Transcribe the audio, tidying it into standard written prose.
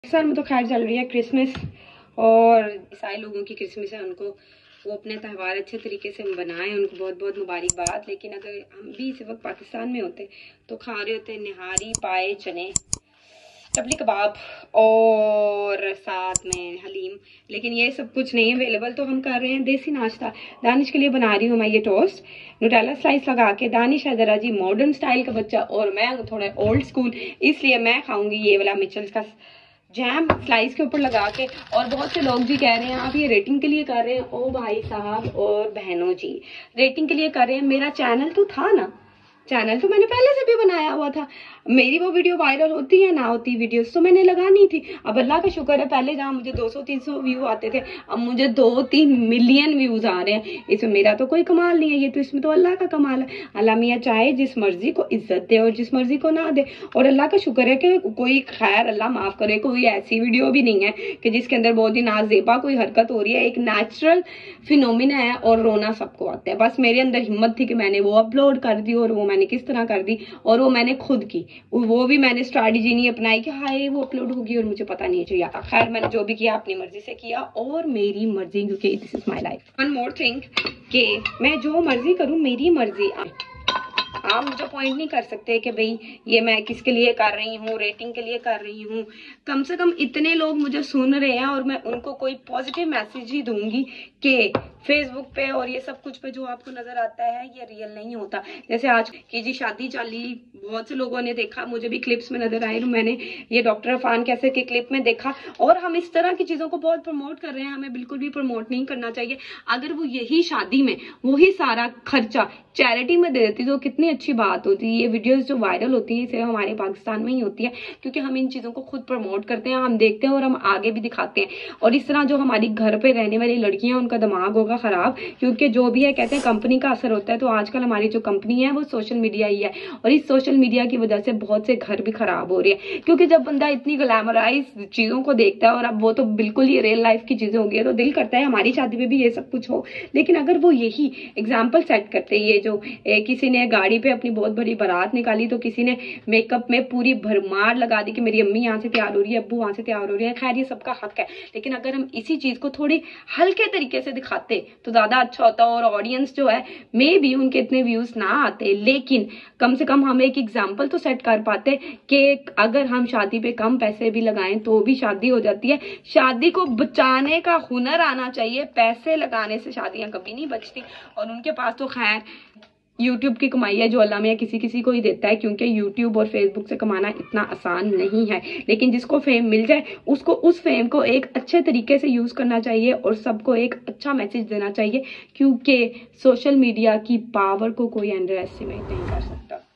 पाकिस्तान में तो खैर चल रही है क्रिसमस, और ईसाई लोगों की क्रिसमस है, उनको वो अपने त्यौहार अच्छे तरीके से बनाएं, उनको बहुत बहुत मुबारकबाद। लेकिन अगर हम भी इस वक्त पाकिस्तान में होते तो खा रहे होते निहारी, पाए, चने, तबली कबाब और साथ में हलीम। लेकिन ये सब कुछ नहीं अवेलेबल, तो हम कर रहे हैं देसी नाश्ता। दानिश के लिए बना रही हूँ मैं ये टोस्ट, न्यूटेला स्लाइस लगा के। दानिश है जरा जी मॉडर्न स्टाइल का बच्चा और मैं हूँ थोड़ा ओल्ड स्कूल, इसलिए मैं खाऊंगी ये वाला मिचल्स का जैम स्लाइस के ऊपर लगा के। और बहुत से लोग जी कह रहे हैं आप ये रेटिंग के लिए कर रहे हैं। ओ भाई साहब और बहनों जी, रेटिंग के लिए कर रहे हैं? मेरा चैनल तो था ना, चैनल तो मैंने पहले से भी बनाया हुआ था। मेरी वो वीडियो वायरल होती है ना होती वीडियोस तो मैंने लगानी थी। अब अल्लाह का शुक्र है, पहले जहाँ मुझे 200-300 व्यू आते थे, अब मुझे 2-3 मिलियन व्यूज आ रहे हैं। इसमें मेरा तो कोई कमाल नहीं है, ये तो इसमें तो अल्लाह का कमाल है। अल्लाह मियाँ चाहे जिस मर्जी को इज्जत दे और जिस मर्जी को ना दे। और अल्लाह का शुक्र है कि कोई, खैर अल्लाह माफ करे, कोई ऐसी वीडियो भी नहीं है कि जिसके अंदर बहुत ही नाजेबा कोई हरकत हो रही है। एक नेचुरल फिनोमिना है और रोना सबको आता है। बस मेरे अंदर हिम्मत थी कि मैंने वो अपलोड कर दी, और वो मैंने किस तरह कर दी, और वो मैंने खुद की, वो भी मैंने स्ट्रैटेजी नहीं अपनाई कि हाय वो अपलोड होगी और मुझे पता नहीं चाहिए। खैर मैंने जो भी किया अपनी मर्जी से किया, और मेरी मर्जी, क्योंकि this is my life. One more thing कि मैं जो मर्जी करूं, मेरी मर्जी। आप मुझे पॉइंट नहीं कर सकते कि भाई ये मैं किसके लिए कर रही हूँ, रेटिंग के लिए कर रही हूँ। कम से कम इतने लोग मुझे सुन रहे हैं और मैं उनको कोई पॉजिटिव मैसेज ही दूंगी कि फेसबुक पे और ये सब कुछ पे जो आपको नजर आता है ये रियल नहीं होता। जैसे आज की जी शादी चली, बहुत से लोगों ने देखा, मुझे भी क्लिप्स में नजर आए, मैंने ये डॉक्टर अफान कैसे के क्लिप में देखा। और हम इस तरह की चीजों को बहुत प्रमोट कर रहे हैं, हमें बिल्कुल भी प्रमोट नहीं करना चाहिए। अगर वो यही शादी में वही सारा खर्चा चैरिटी में दे देती तो कितनी अच्छी बात होती। ये वीडियोस जो वायरल होती है सिर्फ हमारे पाकिस्तान में ही होती है, क्योंकि हम इन चीजों को खुद प्रमोट करते हैं, हम देखते हैं और हम आगे भी दिखाते हैं। और इस तरह जो हमारी घर पे रहने वाली लड़कियां, उनका दिमाग होगा खराब, क्योंकि जो भी है कहते हैं कंपनी का असर होता है। तो आजकल हमारी जो कंपनी है वो सोशल मीडिया ही है, और इस सोशल मीडिया की वजह से बहुत से घर भी खराब हो रहे हैं। क्योंकि जब बंदा इतनी ग्लैमराइज चीजों को देखता है, और अब वो तो बिल्कुल ही रियल लाइफ की चीजें हो गई है, तो दिल करता है हमारी शादी में भी ये सब कुछ हो। लेकिन अगर वो यही एग्जाम्पल सेट करते, ये जो किसी ने गाड़ी पे अपनी बहुत बड़ी बारात निकाली, तो किसी ने मेकअप में पूरी भरमार लगा दी कि मेरी अम्मी यहाँ से तैयार हो रही है, अब्बू वहां से तैयार हो रही है। खैर ये सबका हक है, लेकिन अगर हम इसी चीज को थोड़ी हल्के तरीके से दिखाते तो ज्यादा अच्छा होता। और ऑडियंस जो है मे भी उनके इतने व्यूज ना आते, लेकिन कम से कम हम एक एग्जाम्पल तो सेट कर पाते कि अगर हम शादी पे कम पैसे भी लगाएं तो भी शादी हो जाती है। शादी को बचाने का हुनर आना चाहिए, पैसे लगाने से शादियां कभी नहीं बचती। और उनके पास तो खैर यूट्यूब की कमाई है जो अल्लाह में किसी किसी को ही देता है, क्योंकि यूट्यूब और फेसबुक से कमाना इतना आसान नहीं है। लेकिन जिसको फेम मिल जाए उसको उस फेम को एक अच्छे तरीके से यूज करना चाहिए और सबको एक अच्छा मैसेज देना चाहिए, क्योंकि सोशल मीडिया की पावर को कोई अंडर एस्टिमेट नहीं कर सकता।